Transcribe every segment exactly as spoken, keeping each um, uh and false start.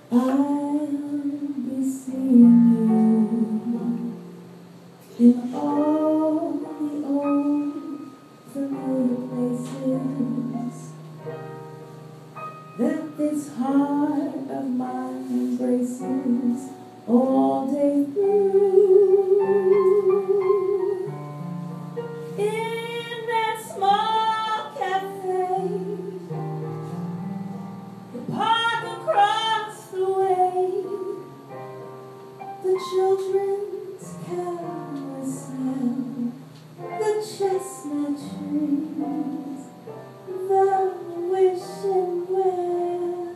I'll be seeing you in all the old familiar places that this heart of mine embraces all day through. In that small cafe, the park across the way, the children's carousel, the chestnut trees, the wishing well.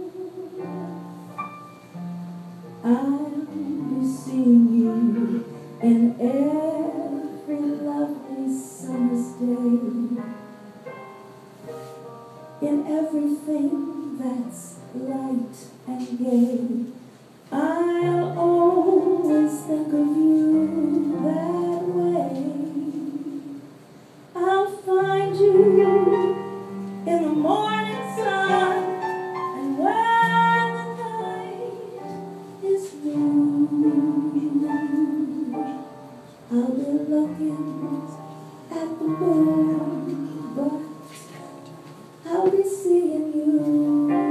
I'll be seeing you in every lovely summer's day, in everything that's light and gay. I'll always think of you that way. I'll find you in the morning sun, and when the night is through, I'll be looking at the moon, but I'll be seeing you.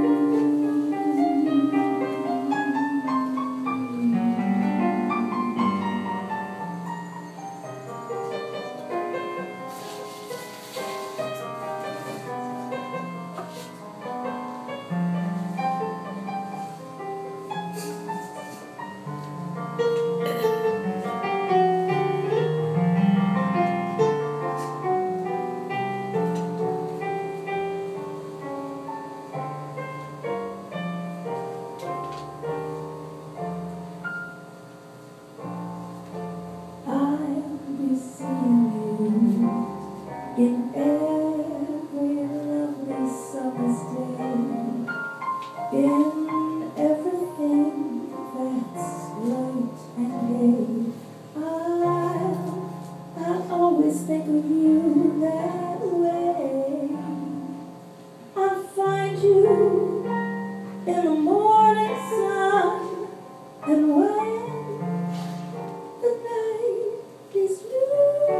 In every lovely summer's day, in everything that's light and gay, I'll, I'll always think of you that way. I'll find you in the morning sun, and when the night is through,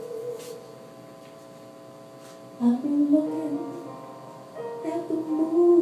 I'll be looking at the moon.